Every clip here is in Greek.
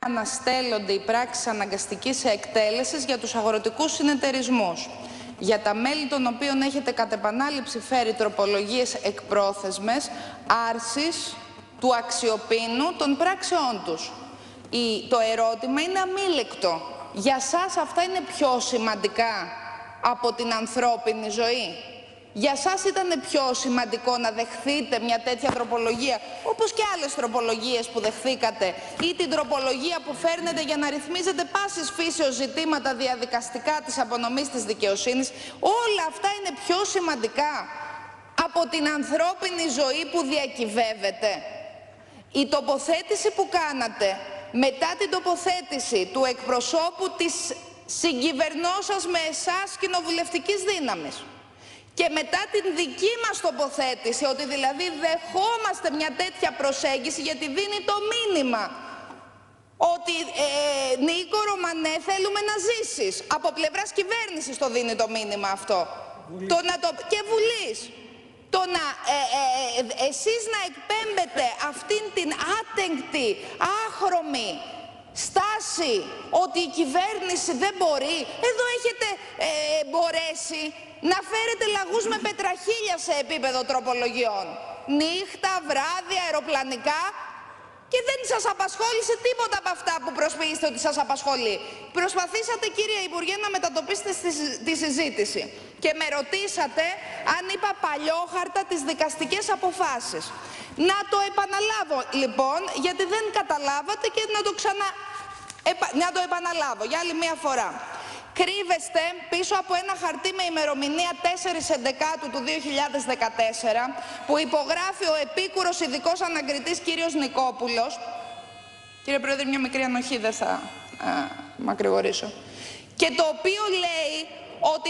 αναστέλλονται οι πράξεις αναγκαστικής εκτέλεσης για τους αγροτικούς συνεταιρισμούς, για τα μέλη των οποίων έχετε κατ' επανάληψη φέρει τροπολογίες εκπρόθεσμες άρσης του αξιοπίνου των πράξεών τους. Το ερώτημα είναι αμίλεκτο. Για σας αυτά είναι πιο σημαντικά από την ανθρώπινη ζωή? Για σας ήταν πιο σημαντικό να δεχθείτε μια τέτοια τροπολογία, όπως και άλλες τροπολογίες που δεχθήκατε, ή την τροπολογία που φέρνετε για να ρυθμίζετε πάσης φύσεως ζητήματα διαδικαστικά της απονομής της δικαιοσύνης? Όλα αυτά είναι πιο σημαντικά από την ανθρώπινη ζωή που διακυβεύεται? Η τοποθέτηση που κάνατε μετά την τοποθέτηση του εκπροσώπου της συγκυβερνώσας με εσάς κοινοβουλευτικής δύναμης και μετά την δική μας τοποθέτηση, ότι δηλαδή δεχόμαστε μια τέτοια προσέγγιση γιατί δίνει το μήνυμα ότι Νίκο Ρωμανέ, θέλουμε να ζήσεις. Από πλευράς κυβέρνησης το δίνει το μήνυμα αυτό. Και Βουλής. Το να εσείς να εκπέμπετε αυτήν την άτεγκτη, άχρωμη στάση ότι η κυβέρνηση δεν μπορεί. Εδώ έχετε μπορέσει να φέρετε λαγούς με πετραχίλια σε επίπεδο τροπολογιών. Νύχτα, βράδυ, αεροπλανικά, και δεν σας απασχόλησε τίποτα από αυτά που προσποιείστε ότι σας απασχολεί. Προσπαθήσατε, κύριε Υπουργέ, να μετατοπίσετε τη συζήτηση και με ρωτήσατε αν είπα παλιόχαρτα τις δικαστικές αποφάσεις. Να το επαναλάβω λοιπόν, γιατί δεν καταλάβατε, και να το επαναλάβω για άλλη μία φορά. Κρύβεστε πίσω από ένα χαρτί με ημερομηνία 4/11 του 2014 που υπογράφει ο επίκουρος ειδικός ανακριτής κύριος Νικόπουλος. Κύριε Πρόεδρε, μια μικρή ανοχή, δεν θα μακρηγορήσω. Και το οποίο λέει ότι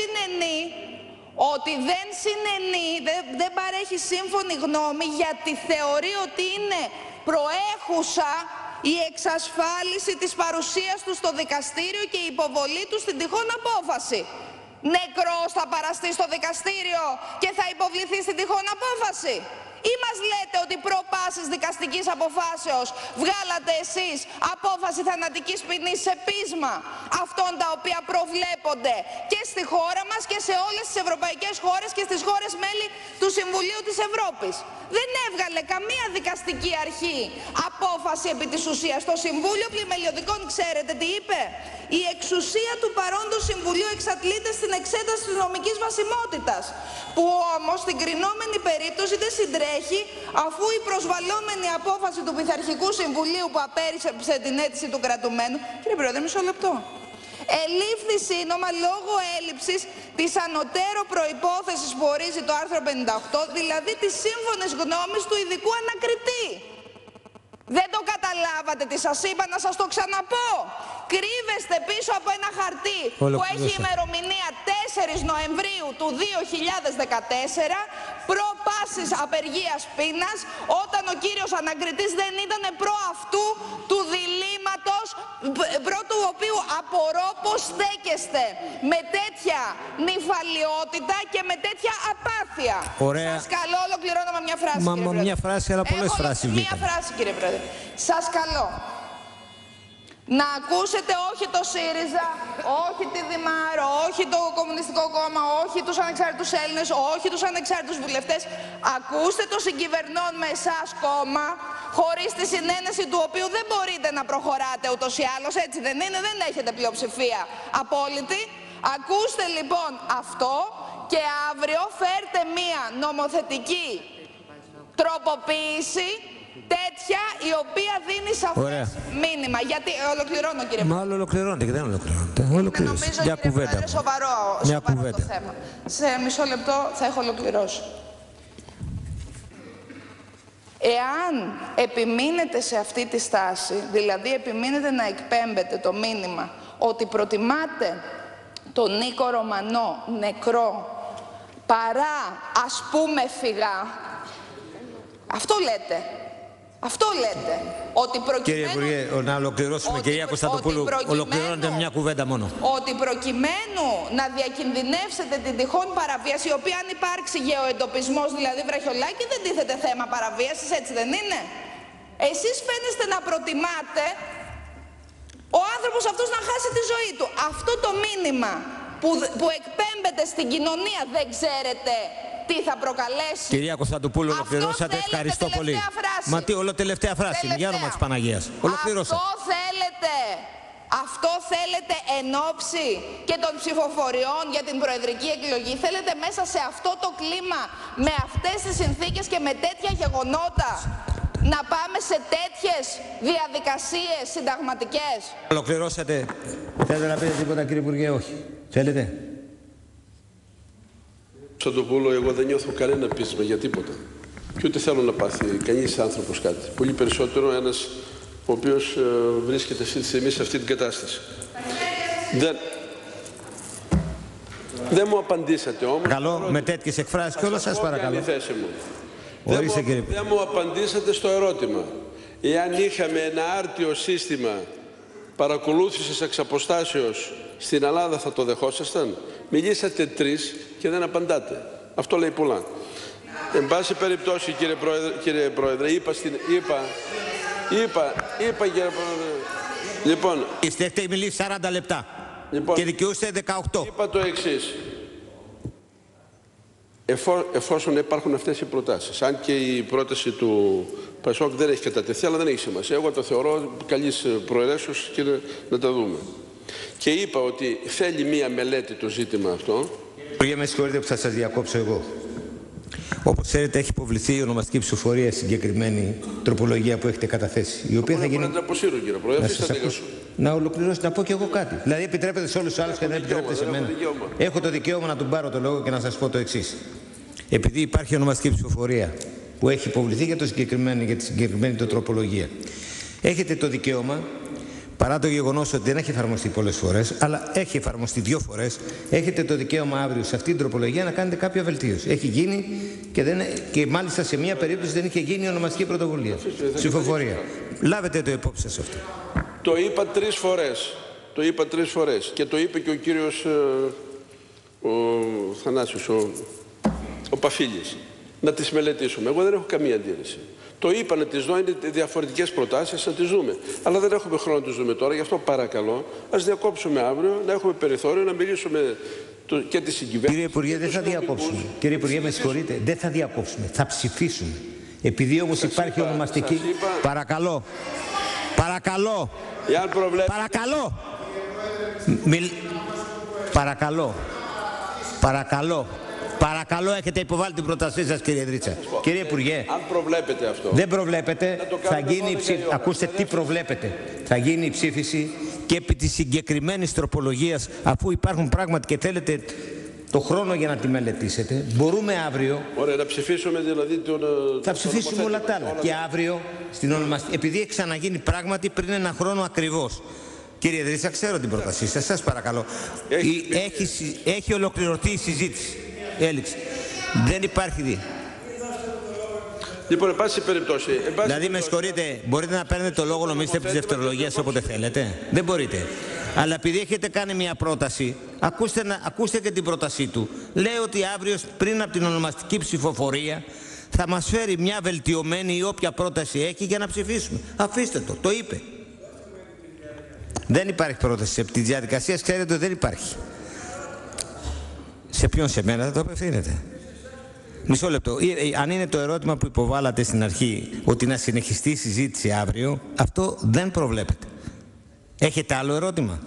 δεν παρέχει σύμφωνη γνώμη γιατί θεωρεί ότι είναι προέχουσα η εξασφάλιση της παρουσίας του στο δικαστήριο και η υποβολή του στην τυχόν απόφαση. Νεκρός θα παραστεί στο δικαστήριο και θα υποβληθεί στην τυχόν απόφαση? Ή μας λέτε ότι προ πάσης δικαστικής αποφάσεως βγάλατε εσείς απόφαση θανατικής ποινής σε πείσμα αυτών τα οποία προβλέπονται και στη χώρα μας και σε όλες τις ευρωπαϊκές χώρες και στις χώρες μέλη του Συμβουλίου της Ευρώπης? Δεν έβγαλε καμία δικαστική αρχή απόφαση επί της ουσίας. Το Συμβούλιο Πλημελιωδικών ξέρετε τι είπε? Η εξουσία του παρόντος Συμβουλίου εξατλείται στην εξέταση της νομικής βασιμότητας, που όμως στην κρινόμενη περίπτωση δεν συντρέχει, αφού η προσβαλλόμενη απόφαση του Πειθαρχικού Συμβουλίου που απέρριψε την αίτηση του κρατουμένου, κύριε Πρόεδρε, μισό λεπτό, ελήφθη σύνομα λόγω έλλειψης της ανωτέρω προϋπόθεσης που ορίζει το άρθρο 58, δηλαδή της σύμφωνης γνώμης του ειδικού ανακριτή. Δεν το καταλάβατε τι σας είπα? Να σας το ξαναπώ. Κρύβεστε πίσω από ένα χαρτί που έχει ημερομηνία 4 Νοεμβρίου του 2014, προ πάσης απεργίας πείνας, όταν ο κύριος ανακριτής δεν ήταν προ αυτού του διλήμματος, προ του οποίου απορώ πως στέκεστε με τέτοια νυφαλιότητα και με τέτοια απάθεια. Ωραία. Σας καλώ, ολοκληρώνω με μια φράση, κύριε Πρόεδρε. Μια φράση, αλλά πολλές φράσεις βγήκαν. Μια φράση, κύριε Πρόεδρε. Σας καλώ να ακούσετε όχι το ΣΥΡΙΖΑ, όχι τη Δημάρο, όχι το Κομμουνιστικό Κόμμα, όχι τους ανεξάρτητους Έλληνες, όχι τους ανεξάρτητους βουλευτές. Ακούστε το συγκυβερνών με εσάς κόμμα, χωρίς τη συνένεση του οποίου δεν μπορείτε να προχωράτε ούτως ή άλλως, έτσι δεν είναι? Δεν έχετε πλειοψηφία απόλυτη. Ακούστε λοιπόν αυτό και αύριο φέρτε μία νομοθετική τροποποίηση τέτοια η οποία δίνει σαφές μήνυμα. Γιατί ολοκληρώνω, κύριε Πρόεδρε. Μάλλον ολοκληρώνεται και δεν ολοκληρώνεται. Νομίζω, μια κύριε Πρόεδρε, σοβαρό το θέμα. Σε μισό λεπτό θα έχω ολοκληρώσει. Εάν επιμείνετε σε αυτή τη στάση, δηλαδή επιμείνετε να εκπέμπετε το μήνυμα ότι προτιμάτε τον Νίκο Ρωμανό νεκρό παρά ας πούμε φυγά, αυτό λέτε. Αυτό λέτε. Ότι Κύριε Υπουργέ, να ολοκληρώσουμε. Κυρία Κωνσταντοπούλου, ολοκληρώνεται μια κουβέντα μόνο. Ότι προκειμένου να διακινδυνεύσετε την τυχόν παραβίαση, η οποία αν υπάρξει γεωεντοπισμός, δηλαδή βραχιολάκι, δεν τίθεται θέμα παραβίασης, έτσι δεν είναι? Εσείς φαίνεστε να προτιμάτε άνθρωπος αυτός να χάσει τη ζωή του. Αυτό το μήνυμα που εκπέμπεται στην κοινωνία δεν ξέρετε τι θα προκαλέσει. Κυρία Κωνσταντοπούλου, ολοκληρώσατε. Ευχαριστώ πολύ. Φράση. Μα τι, τελευταία φράση. Για όνομα της Παναγίας. Ολοκληρώσατε. Αυτό θέλετε εν ώψη και των ψηφοφοριών για την προεδρική εκλογή. Θέλετε μέσα σε αυτό το κλίμα, με αυτές τις συνθήκες και με τέτοια γεγονότα, να πάμε σε τέτοιες διαδικασίες συνταγματικές. Ολοκληρώσατε. Θέλετε να πείτε τίποτα, κύριε Υπουργέ? Όχι. Θέλετε? Κωνσταντοπούλου, εγώ δεν νιώθω κανένα πείσμα για τίποτα. Και ούτε θέλω να πάθει κανείς άνθρωπος κάτι. Πολύ περισσότερο ένας ο οποίος βρίσκεται αυτή τη στιγμή σε αυτή την κατάσταση. Δεν μου απαντήσατε όμως. Καλό, με τέτοιες εκφράσεις και όλα σας παρακαλώ. Δεν μου απαντήσατε στο ερώτημα. Εάν είχαμε ένα άρτιο σύστημα παρακολούθησης εξ αποστάσεως στην Ελλάδα, θα το δεχόσασταν? Μιλήσατε 3 και δεν απαντάτε. Αυτό λέει πολλά. Εν πάση περιπτώσει, κύριε Πρόεδρε, είπα κύριε Πρόεδρε. Λοιπόν, έχετε μιλήσει 40 λεπτά και δικαιούστε 18. Είπα το εξής. Εφόσον υπάρχουν αυτές οι προτάσεις, αν και η πρόταση του Πασόκ δεν έχει κατατεθεί, αλλά δεν έχει σημασία. Εγώ το θεωρώ καλής προαιρέσεως και να τα δούμε. Και είπα ότι θέλει μία μελέτη το ζήτημα αυτό. Υπουργέ, με συγχωρείτε που θα σας διακόψω εγώ. Όπως ξέρετε, έχει υποβληθεί η ονομαστική ψηφοφορία συγκεκριμένη τροπολογία που έχετε καταθέσει. Η οποία θα γίνει. Να την αποσύρω, κύριε Πρόεδρε. Να ολοκληρώσω, να πω και εγώ κάτι. Δηλαδή, επιτρέπεται σε όλους τους άλλους και δεν επιτρέπεται σε μένα. Έχω το δικαίωμα να τον πάρω το λόγο και να σας πω το εξής. Επειδή υπάρχει ονομαστική ψηφοφορία που έχει υποβληθεί για τη συγκεκριμένη τροπολογία, έχετε το δικαίωμα, παρά το γεγονός ότι δεν έχει εφαρμοστεί πολλές φορές, αλλά έχει εφαρμοστεί 2 φορές, έχετε το δικαίωμα αύριο σε αυτή την τροπολογία να κάνετε κάποια βελτίωση. Έχει γίνει και μάλιστα σε μία περίπτωση δεν είχε γίνει ονομαστική πρωτοβουλία. Ψηφοφορία. Λάβετε το υπόψη σας αυτό. Το είπα 3 φορές. Το είπα 3 φορές. Και το είπε και ο κύριος Θανάσιος, ο Παφίλης. Να τις μελετήσουμε. Εγώ δεν έχω καμία αντίρρηση. Το είπα να τις δω, είναι διαφορετικές προτάσεις, να τις δούμε. Αλλά δεν έχουμε χρόνο να τις δούμε τώρα, γι' αυτό παρακαλώ, ας διακόψουμε αύριο, να έχουμε περιθώριο, να μιλήσουμε και τη συγκυβέρνηση. Κύριε Υπουργέ, δεν θα διακόψουμε. Κύριε Υπουργέ, με συγχωρείτε, δεν θα διακόψουμε. Θα ψηφίσουμε. Επειδή όμως υπάρχει ονομαστική. Παρακαλώ. Παρακαλώ. Παρακαλώ. Παρακαλώ. Παρακαλώ. Παρακαλώ, έχετε υποβάλει την πρότασή σας, κύριε Δρίτσα. Κύριε Υπουργέ, αν προβλέπετε αυτό. Δεν προβλέπετε, θα γίνει η ψήφιση. Ακούστε τι προβλέπετε. Θα γίνει η ψήφιση και επί της συγκεκριμένης τροπολογίας, αφού υπάρχουν πράγματι και θέλετε το χρόνο για να τη μελετήσετε, μπορούμε αύριο. Ωραία, να ψηφίσουμε δηλαδή θα ψηφίσουμε όλα τα άλλα. Και αύριο, στην ονομαστική. Επειδή έχει ξαναγίνει πράγματι πριν 1 χρόνο ακριβώς. Κύριε Δρίτσα, ξέρω την πρότασή σας, σας παρακαλώ. Έχει ολοκληρωθεί η συζήτηση. Έληξε. Δεν υπάρχει Λοιπόν, εν πάση περιπτώσει. Δηλαδή, με συγχωρείτε, μπορείτε να παίρνετε το λόγο, νομίζετε, από τις δευτερολογίες όποτε θέλετε? Δεν μπορείτε. Αλλά επειδή έχετε κάνει μια πρόταση, ακούστε και την πρότασή του. Λέει ότι αύριο, πριν από την ονομαστική ψηφοφορία, θα μας φέρει μια βελτιωμένη ή όποια πρόταση έχει για να ψηφίσουμε. Αφήστε το. Το είπε. Δεν υπάρχει πρόταση. Από τη διαδικασία, ξέρετε ότι δεν υπάρχει. Σε ποιον, σε μένα θα το απευθύνετε? Μισό λεπτό. Αν είναι το ερώτημα που υποβάλατε στην αρχή, ότι να συνεχιστεί η συζήτηση αύριο, αυτό δεν προβλέπεται. Έχετε άλλο ερώτημα?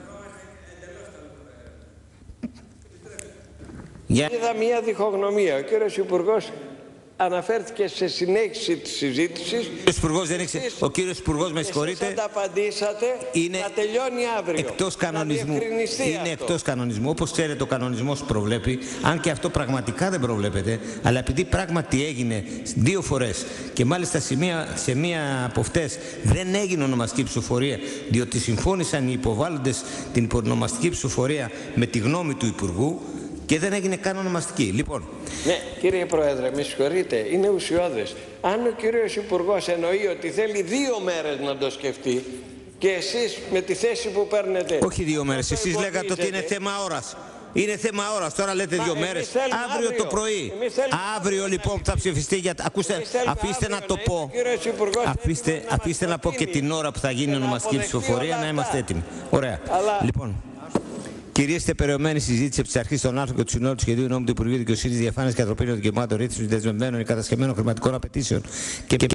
Είδα μια διχογνωμία. Ο κύριος Υπουργός αναφέρθηκε σε συνέχιση της συζήτησης. Ο κύριος Υπουργός, με συγχωρείτε, εσείς απαντήσατε, θα τελειώνει αύριο. Εκτός κανονισμού. Είναι εκτός κανονισμού. Όπως ξέρετε, ο κανονισμός προβλέπει, αν και αυτό πραγματικά δεν προβλέπεται, αλλά επειδή πράγματι έγινε 2 φορές και μάλιστα σε μία από αυτές δεν έγινε ονομαστική ψηφοφορία, διότι συμφώνησαν οι υποβάλλοντες την ονομαστική ψηφοφορία με τη γνώμη του Υπουργού, και δεν έγινε καν ονομαστική. Λοιπόν. Ναι, κύριε Πρόεδρε, με συγχωρείτε, είναι ουσιώδες. Αν ο κύριος Υπουργός εννοεί ότι θέλει 2 μέρες να το σκεφτεί και εσείς με τη θέση που παίρνετε. Όχι 2 μέρες, εσείς λέγατε ότι είναι θέμα ώρας. Είναι θέμα ώρας. Τώρα λέτε 2 μέρες. Αύριο το πρωί. Αύριο λοιπόν θα ψηφιστεί. Ακούστε, αφήστε να το πω. Αφήστε να πω και την ώρα που θα γίνει η ονομαστική ψηφοφορία, να είμαστε έτοιμοι. Ωραία. Λοιπόν. Κυρίστε περιομένη συζήτηση επί τη αρχή των άρθρων και του συνόλου του σχεδίου νόμου του Υπουργείου Δικαιοσύνης, Διαφάνειας και Ανθρωπίνων Δικαιωμάτων, ρύθμισης δεσμευμένων ή κατασκευμένων χρηματικών απαιτήσεων και